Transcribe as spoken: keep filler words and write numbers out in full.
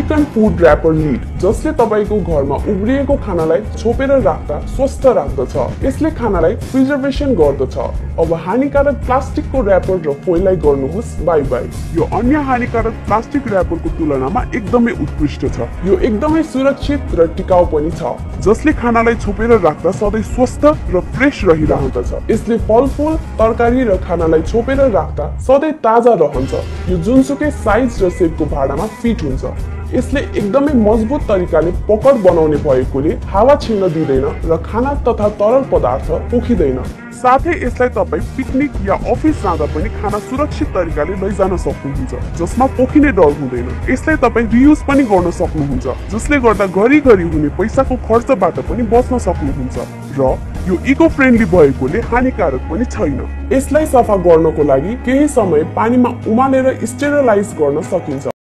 Silicon food rapper lead जसले तपाईको घरमा उब्रिएको खानालाई छोपेर राख्दा स्वस्थ राख्दछ। यसले खानालाई प्रिजर्भेसन गर्दछ। अब हानिकारक प्लास्टिकको र्यापर र फोइललाई गर्नुहोस् बाइ बाइ। यो अन्य हानिकारक प्लास्टिक र्यापरको तुलनामा एकदमै उत्कृष्ट छ। यो एकदमै सुरक्षित र टिकाउ पनि छ, जसले खानालाई छोपेर राख्दा सधैँ स्वस्थ र फ्रेश रहिरहँदछ। यसले फलफुल, तरकारी र खानालाई छोपेर राख्दा सधैँ ताजा रहन्छ। यो जुनसुकै साइज र शेपको भाँडामा फिट हुन्छ। यसले एकदमै मजबुत तरिकाले पकड बनाउने भएकोले हावा छिर्न दिँदैन र खाना तथा तरल पदार्थ पोखिँदैन। साथै यसलाई तपाई पिकनिक या अफिस जाँदा पनि खाना सुरक्षित तरिकाले लैजान सक्नुहुन्छ, जसमा पोखिने डर हुँदैन। यसलाई तपाई रियुज पनि गर्न सक्नुहुन्छ, जसले गर्दा घरिघरि हुने पैसाको खर्चबाट पनि बच्न सक्नुहुन्छ र यो इको फ्रेन्डली भएकोले हानिकारक पनि छैन। यसलाई सफा गर्नको लागि केही समय पानीमा उमालेर स्टेरिलाइज गर्न सकिन्छ।